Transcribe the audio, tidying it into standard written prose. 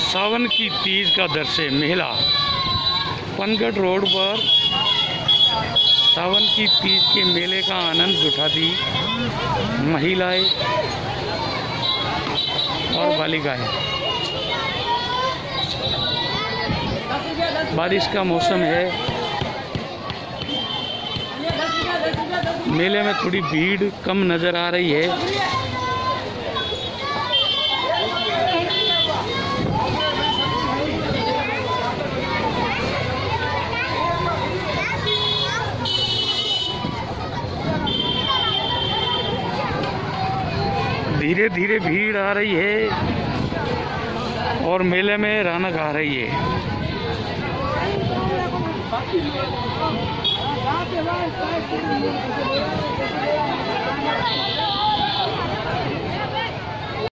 सावन की तीज का दृश्य मेला पनगढ़ रोड पर सावन की तीज के मेले का आनंद उठाती महिलाएं और बालिकाएं। बारिश का मौसम है, मेले में थोड़ी भीड़ कम नजर आ रही है। धीरे धीरे भीड़ आ रही है और मेले में रौनक आ रही है।